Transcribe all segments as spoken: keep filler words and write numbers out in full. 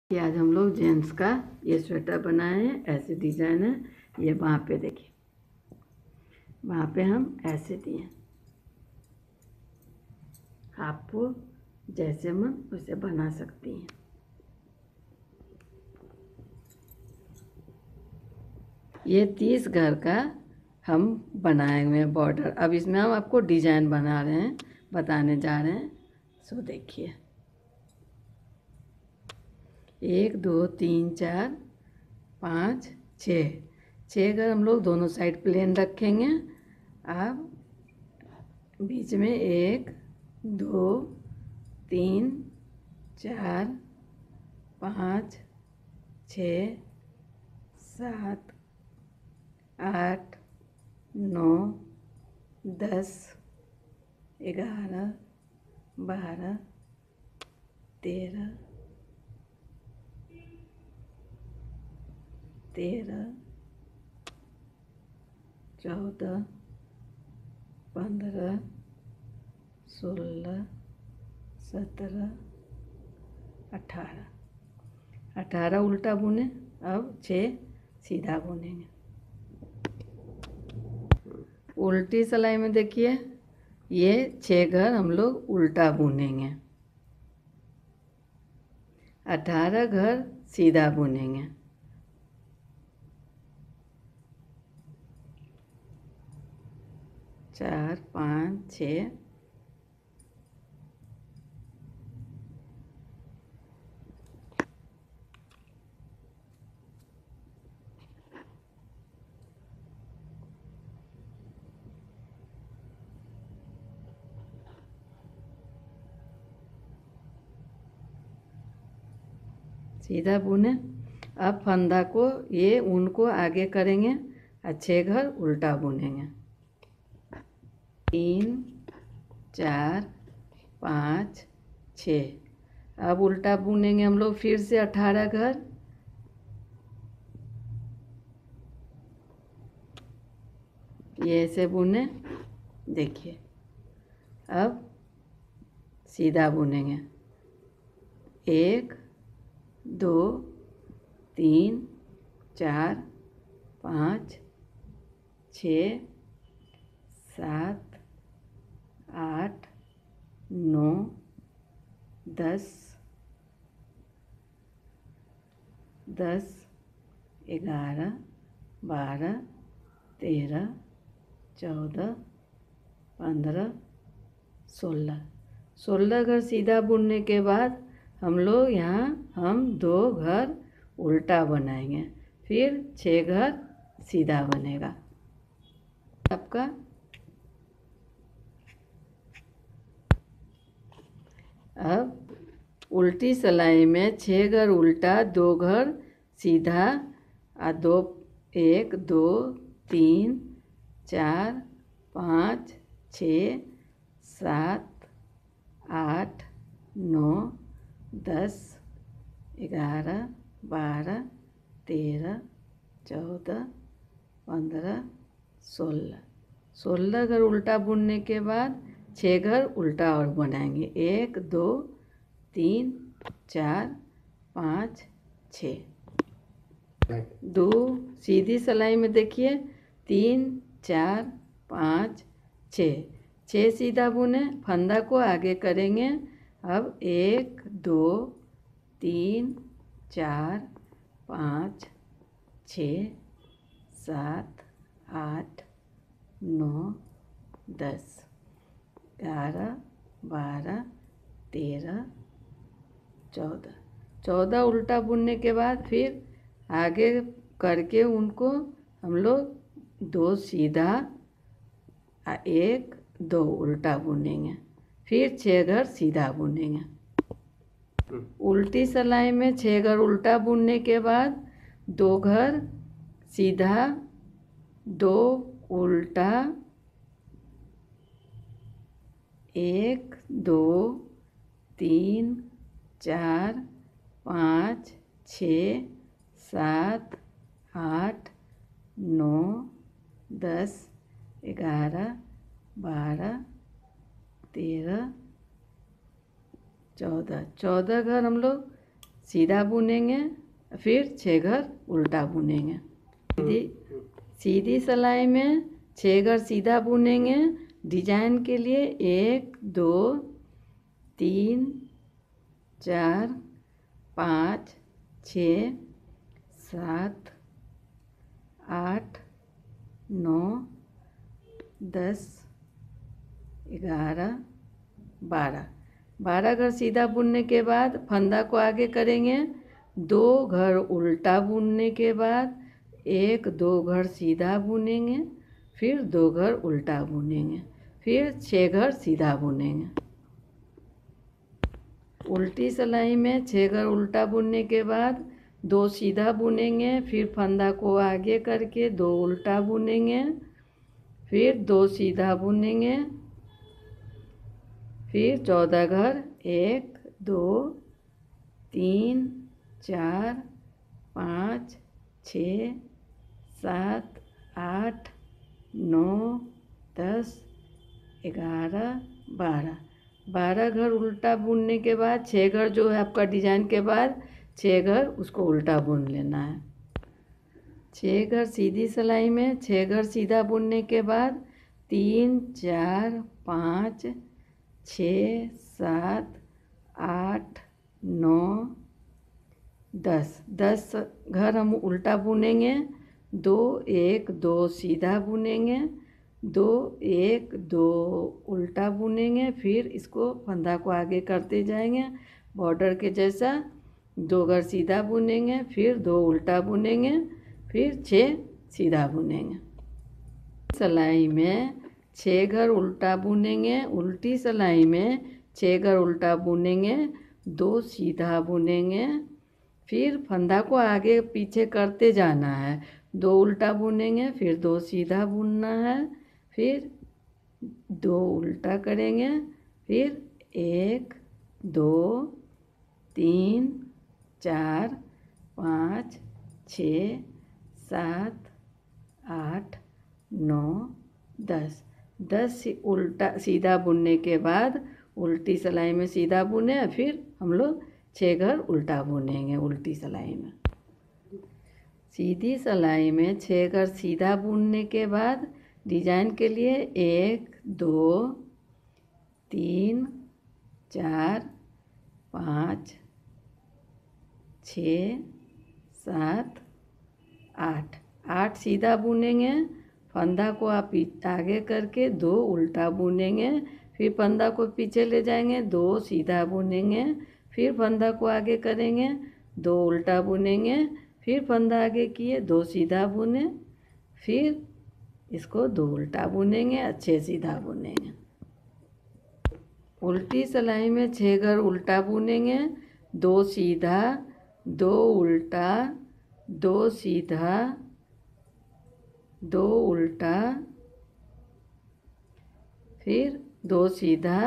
कि आज हम लोग जेंट्स का ये स्वेटर बनाए हैं। ऐसे डिज़ाइन है। ये वहाँ पे देखिए, वहाँ पे हम ऐसे दिए। आपको जैसे मन वैसे बना सकती हैं। ये तीस घर का हम बनाए हुए हैं बॉर्डर। अब इसमें हम आपको डिज़ाइन बना रहे हैं, बताने जा रहे हैं। सो देखिए, एक दो तीन चार पाँच छः छः घर हम लोग दोनों साइड प्लेन रखेंगे। अब बीच में एक दो तीन चार पाँच छः सात आठ नौ दस ग्यारह बारह तेरह तेरह चौदह पंद्रह सोलह सत्रह अठारह अठारह उल्टा बुने। अब छः सीधा बुनेंगे। उल्टी सिलाई में देखिए, ये छः घर हम लोग उल्टा बुनेंगे, अठारह घर सीधा बुनेंगे। चार पाँच छः सीधा बुने। अब फंदा को ये ऊन को आगे करेंगे और छः घर उल्टा बुनेंगे। तीन चार पाँच छः। अब उल्टा बुनेंगे हम लोग फिर से अठारह घर। ये ऐसे बुने। देखिए, अब सीधा बुनेंगे। एक दो तीन चार पाँच छः सात आठ नौ दस दस ग्यारह बारह तेरह चौदह पंद्रह सोलह सोलह घर सीधा बुनने के बाद हम लोग यहाँ हम दो घर उल्टा बनाएंगे, फिर छः घर सीधा बनेगा आपका। अब उल्टी सिलाई में छः घर उल्टा दो घर सीधा और दो एक दो तीन चार पाँच छः सात आठ नौ दस ग्यारह बारह तेरह चौदह पंद्रह सोलह सोलह घर उल्टा बुनने के बाद छः घर उल्टा और बनाएंगे। एक दो तीन चार पाँच छः। दो सीधी सिलाई में देखिए, तीन चार पाँच छः छः सीधा बुने। फंदा को आगे करेंगे। अब एक दो तीन चार पाँच छः सात आठ नौ दस ग्यारह बारह तेरह चौदह चौदह उल्टा बुनने के बाद फिर आगे करके उनको हम लोग दो सीधा एक दो उल्टा बुनेंगे, फिर छः घर सीधा बुनेंगे। उल्टी सिलाई में छः घर उल्टा बुनने के बाद दो घर सीधा दो उल्टा एक दो तीन चार पाँच छः सात आठ नौ दस ग्यारह बारह तेरह चौदह चौदह घर हम लोग सीधा बुनेंगे, फिर छः घर उल्टा बुनेंगे। सीधी सीधी सिलाई में छः घर सीधा बुनेंगे। डिजाइन के लिए एक दो तीन चार पाँच छः सात आठ नौ दस ग्यारह बारह बारह घर सीधा बुनने के बाद फंदा को आगे करेंगे। दो घर उल्टा बुनने के बाद एक दो घर सीधा बुनेंगे, फिर दो घर उल्टा बुनेंगे, फिर छः घर सीधा बुनेंगे। उल्टी सिलाई में छः घर उल्टा बुनने के बाद दो सीधा बुनेंगे, फिर फंदा को आगे करके दो उल्टा बुनेंगे, फिर दो सीधा बुनेंगे, फिर चौदह घर एक दो तीन चार पाँच छः सात आठ नौ दस ग्यारह बारह बारह घर उल्टा बुनने के बाद छः घर जो है आपका डिजाइन के बाद छः घर उसको उल्टा बुन लेना है। छः घर सीधी सिलाई में छः घर सीधा बुनने के बाद तीन चार पाँच छः सात आठ नौ दस दस घर हम उल्टा बुनेंगे। दो एक दो सीधा बुनेंगे, दो एक दो उल्टा बुनेंगे, फिर इसको फंदा को आगे करते जाएंगे बॉर्डर के जैसा। दो घर सीधा बुनेंगे, फिर दो उल्टा बुनेंगे, फिर छः सीधा बुनेंगे। सिलाई में छः घर उल्टा बुनेंगे। उल्टी सिलाई में छः घर उल्टा बुनेंगे, दो सीधा बुनेंगे, फिर फंदा को आगे पीछे करते जाना है। दो उल्टा बुनेंगे, फिर दो सीधा बुनना है, फिर दो उल्टा करेंगे, फिर एक दो तीन चार पाँच छः सात आठ नौ दस दस उल्टा सीधा बुनने के बाद उल्टी सिलाई में सीधा बुने, फिर हम लोग छः घर उल्टा बुनेंगे। उल्टी सिलाई में सीधी सिलाई में छः घर सीधा बुनने के बाद डिजाइन के लिए एक दो तीन चार पाँच छः सात आठ आठ सीधा बुनेंगे। फंदा को आप आगे करके दो उल्टा बुनेंगे, फिर फंदा को पीछे ले जाएंगे, दो सीधा बुनेंगे, फिर फंदा को आगे करेंगे, दो उल्टा बुनेंगे, फिर फंदा आगे किए दो सीधा बुने, फिर इसको दो उल्टा बुनेंगे, अच्छे सीधा बुनेंगे। उल्टी सिलाई में छः घर उल्टा बुनेंगे, दो सीधा दो उल्टा दो सीधा दो उल्टा, फिर दो सीधा।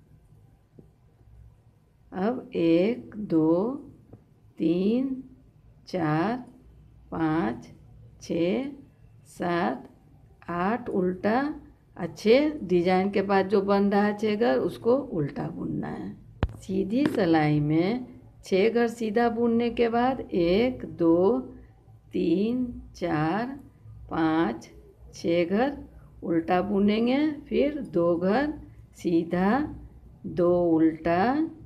अब एक दो तीन चार पाँच छः सात आठ उल्टा, अच्छे डिजाइन के बाद जो बन रहा है छः घर उसको उल्टा बुनना है। सीधी सिलाई में छः घर सीधा बुनने के बाद एक दो तीन चार पाँच छः घर उल्टा बुनेंगे, फिर दो घर सीधा दो उल्टा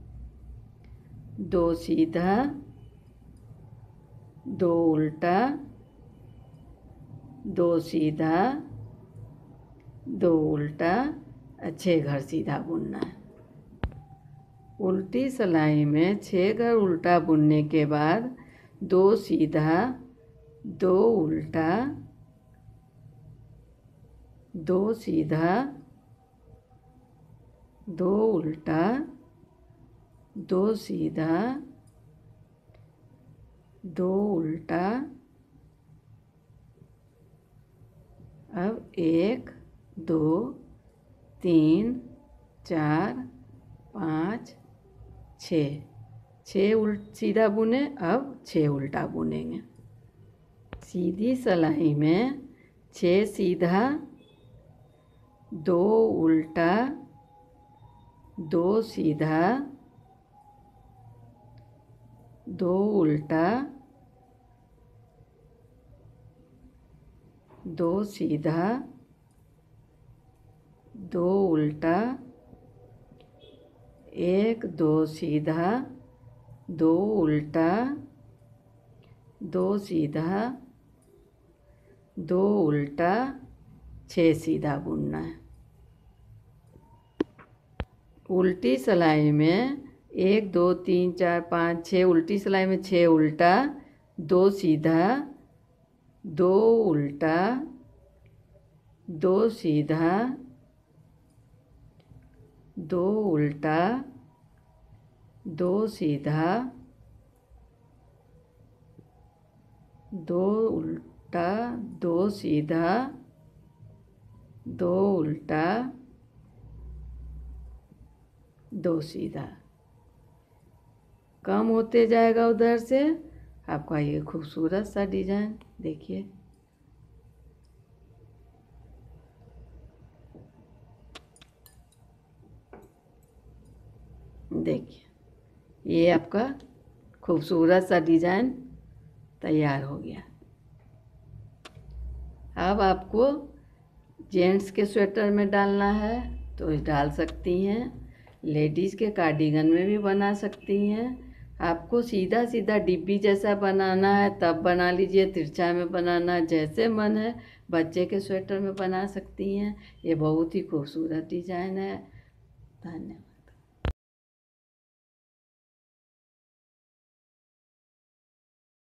दो सीधा दो उल्टा दो सीधा दो उल्टा, छः घर सीधा बुनना है। उल्टी सिलाई में छः घर उल्टा बुनने के बाद दो सीधा दो उल्टा दो सीधा दो उल्टा दो सीधा दो उल्टा। अब एक दो तीन चार पाँच छः छः उल्ट सीधा बुने, अब छः उल्टा बुनेंगे। सीधी सिलाई में छः सीधा दो उल्टा दो सीधा दो उल्टा, दो सीधा, दो उल्टा, एक दो सीधा, दो उल्टा, दो सीधा, दो उल्टा, छः सीधा बुनना है। उल्टी सिलाई में एक दो तीन चार पाँच छः, उल्टी सिलाई में छः उल्टा, दो सीधा, दो उल्टा, दो सीधा, दो उल्टा, दो सीधा, दो उल्टा, दो सीधा, दो उल्टा, दो सीधा। कम होते जाएगा उधर से आपका ये खूबसूरत सा डिजाइन देखिए। देखिए ये आपका खूबसूरत सा डिजाइन तैयार हो गया। अब आपको जेंट्स के स्वेटर में डालना है तो डाल सकती हैं, लेडीज़ के कार्डिगन में भी बना सकती हैं। आपको सीधा सीधा डिब्बी जैसा बनाना है तब बना लीजिए, तिरछा में बनाना जैसे मन है बच्चे के स्वेटर में बना सकती हैं। ये बहुत ही खूबसूरत डिजाइन है। धन्यवाद।